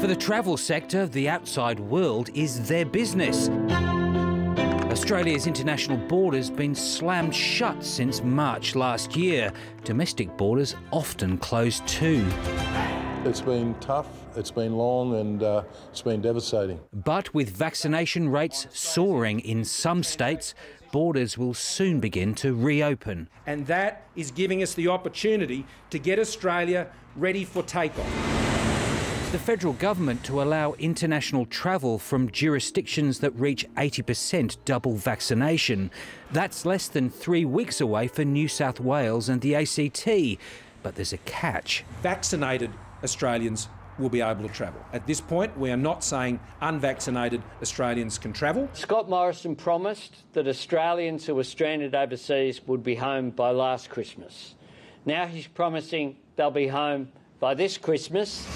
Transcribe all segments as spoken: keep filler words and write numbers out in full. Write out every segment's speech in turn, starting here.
For the travel sector, the outside world is their business. Australia's international borders been slammed shut since March last year. Domestic borders often closed too. It's been tough, it's been long and uh, it's been devastating. But with vaccination rates soaring in some states, borders will soon begin to reopen. And that is giving us the opportunity to get Australia ready for takeoff. The federal government to allow international travel from jurisdictions that reach eighty percent double vaccination. That's less than three weeks away for New South Wales and the A C T. But there's a catch. Vaccinated Australians will be able to travel. At this point, we are not saying unvaccinated Australians can travel. Scott Morrison promised that Australians who were stranded overseas would be home by last Christmas. Now he's promising they'll be home by this Christmas.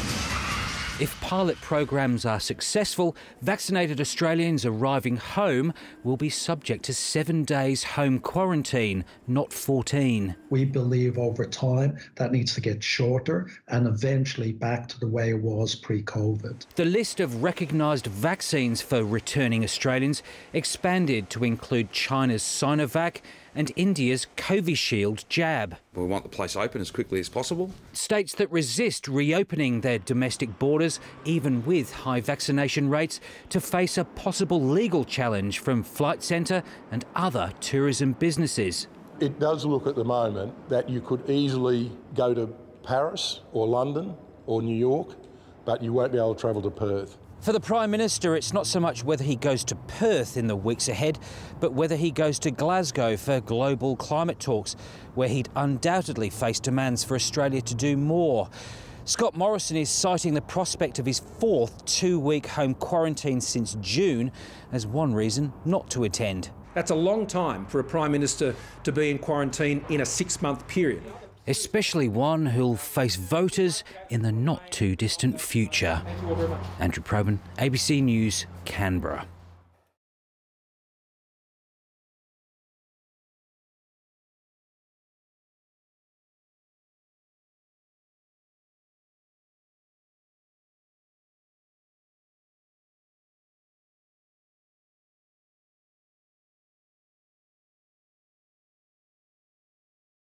If pilot programs are successful, vaccinated Australians arriving home will be subject to seven days home quarantine, not fourteen. We believe over time that needs to get shorter and eventually back to the way it was pre-COVID. The list of recognised vaccines for returning Australians expanded to include China's Sinovac and India's Covishield jab. We want the place open as quickly as possible. States that resist reopening their domestic borders, even with high vaccination rates, to face a possible legal challenge from Flight Centre and other tourism businesses. It does look at the moment that you could easily go to Paris or London or New York, but you won't be able to travel to Perth. For the Prime Minister, it's not so much whether he goes to Perth in the weeks ahead, but whether he goes to Glasgow for global climate talks, where he'd undoubtedly face demands for Australia to do more. Scott Morrison is citing the prospect of his fourth two-week home quarantine since June as one reason not to attend. That's a long time for a Prime Minister to be in quarantine in a six-month period. Especially one who'll face voters in the not-too-distant future. Andrew Probyn, A B C News, Canberra.